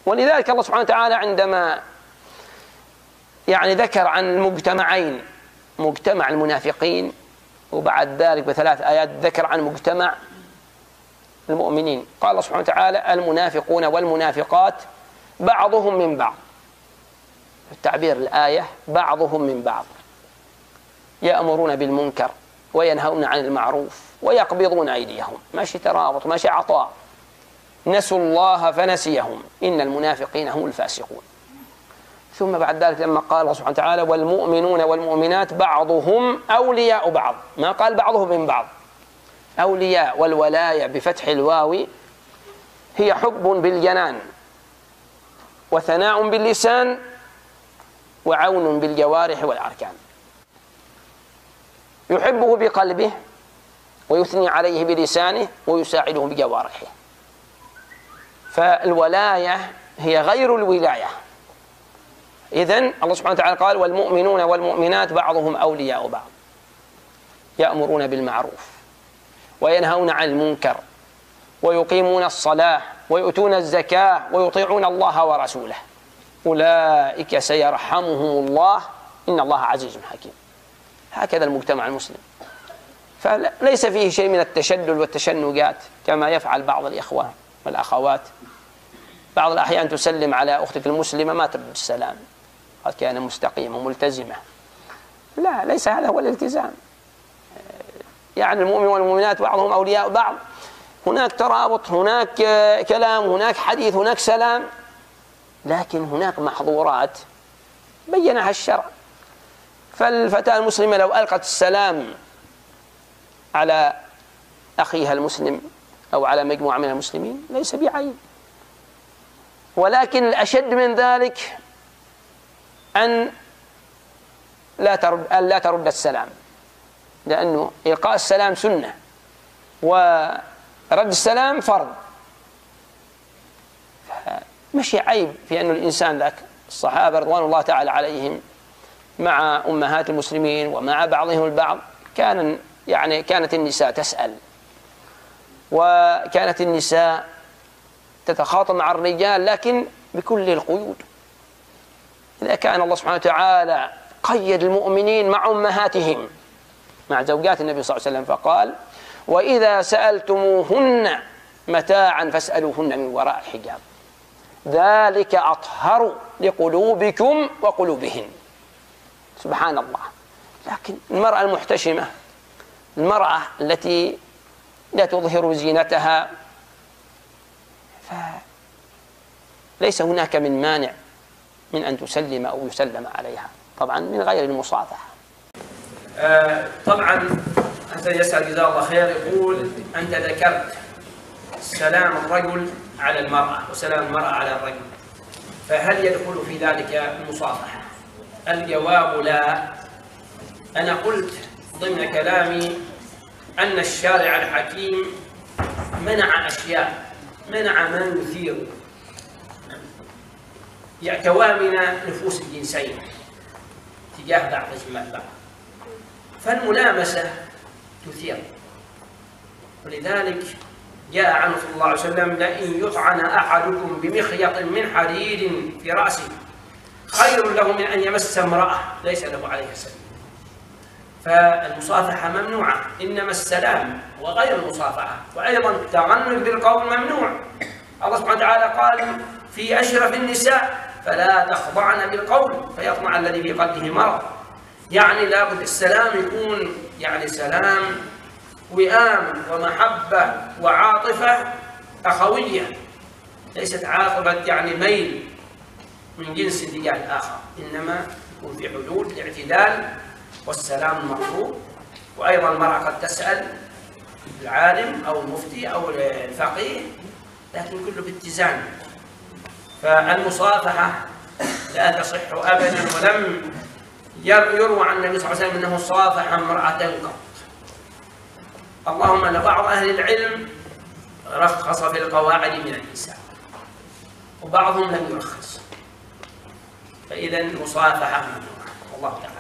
ولذلك الله سبحانه وتعالى عندما ذكر عن المجتمعين، مجتمع المنافقين وبعد ذلك ب3 آيات ذكر عن مجتمع المؤمنين، قال الله سبحانه وتعالى: المنافقون والمنافقات بعضهم من بعض. التعبير الآية بعضهم من بعض، يأمرون بالمنكر وينهون عن المعروف ويقبضون أيديهم، ماشي ترابط، ماشي عطاء. نسوا الله فنسيهم إن المنافقين هم الفاسقون. ثم بعد ذلك لما قال الله سبحانه وتعالى: والمؤمنون والمؤمنات بعضهم أولياء بعض، ما قال بعضهم من بعض. أولياء والولاية بفتح الواو هي حب بالجنان وثناء باللسان وعون بالجوارح والأركان. يحبه بقلبه ويثني عليه بلسانه ويساعده بجوارحه. فالولاية هي غير الولاية. إذن الله سبحانه وتعالى قال: والمؤمنون والمؤمنات بعضهم أولياء بعض، يأمرون بالمعروف وينهون عن المنكر ويقيمون الصلاة ويؤتون الزكاة ويطيعون الله ورسوله، أولئك سيرحمهم الله إن الله عزيز حكيم. هكذا المجتمع المسلم، فليس فيه شيء من التشدد والتشنجات كما يفعل بعض الإخوة والأخوات. بعض الأحيان تسلم على أختك المسلمة ما ترد السلام، قد كان مستقيمة ملتزمة. لا، ليس هذا هو الالتزام. المؤمن والمؤمنات بعضهم أولياء بعض، هناك ترابط، هناك كلام، هناك حديث، هناك سلام، لكن هناك محظورات بينها الشرع. فالفتاة المسلمة لو ألقت السلام على أخيها المسلم أو على مجموعة من المسلمين ليس بعيب، ولكن الأشد من ذلك أن لا ترد السلام، لأنه إلقاء السلام سنة ورد السلام فرض. مش عيب في أن الإنسان، لك الصحابة رضوان الله تعالى عليهم مع أمهات المسلمين ومع بعضهم البعض كانت النساء تسأل، وكانت النساء تتخاطب مع الرجال، لكن بكل القيود. إذا كان الله سبحانه وتعالى قيد المؤمنين مع أمهاتهم، مع زوجات النبي صلى الله عليه وسلم، فقال: وإذا سألتموهن متاعا فاسألوهن من وراء حجاب ذلك أطهر لقلوبكم وقلوبهن. سبحان الله. لكن المرأة المحتشمة، المرأة التي لا تظهر زينتها، فليس هناك من مانع من أن تسلم أو يسلم عليها، طبعا من غير المصافحة. طبعا أنت يسأل جزاه الله خير، يقول: أنت ذكرت سلام الرجل على المرأة وسلام المرأة على الرجل، فهل يدخل في ذلك المصافحة؟ الجواب لا. أنا قلت ضمن كلامي أن الشارع الحكيم منع أشياء، منع ما يثير توامن نفوس الجنسين تجاه بعضهما البعض، فالملامسة تثير. ولذلك جاء عنه صلى الله عليه وسلم: لئن يطعن أحدكم بمخيط من حديد في رأسه خير له من أن يمس امرأة ليس له عليها سبيل. فالمصافحة ممنوعة، إنما السلام وغير المصافحة. وأيضا التغنج بالقول ممنوع. الله سبحانه وتعالى قال في أشرف النساء: فلا تخضعن بالقول فيطمع الذي في قلبه مرض. لابد السلام يكون سلام وئام ومحبة وعاطفة أخوية، ليست عاطفة ميل من جنس تجاه الآخر، إنما يكون في حدود الاعتدال والسلام مطلوب. وأيضا المرأة قد تسأل العالم أو المفتي أو الفقيه، لكن كله باتزان. فالمصافحة لا تصح أبدا، ولم يروى عن النبي صلى الله عليه وسلم أنه صافح امرأة قط. اللهم أن بعض أهل العلم رخص في القواعد من النساء وبعضهم لم يرخص، فإذا المصافحة ممنوعة. والله تعالى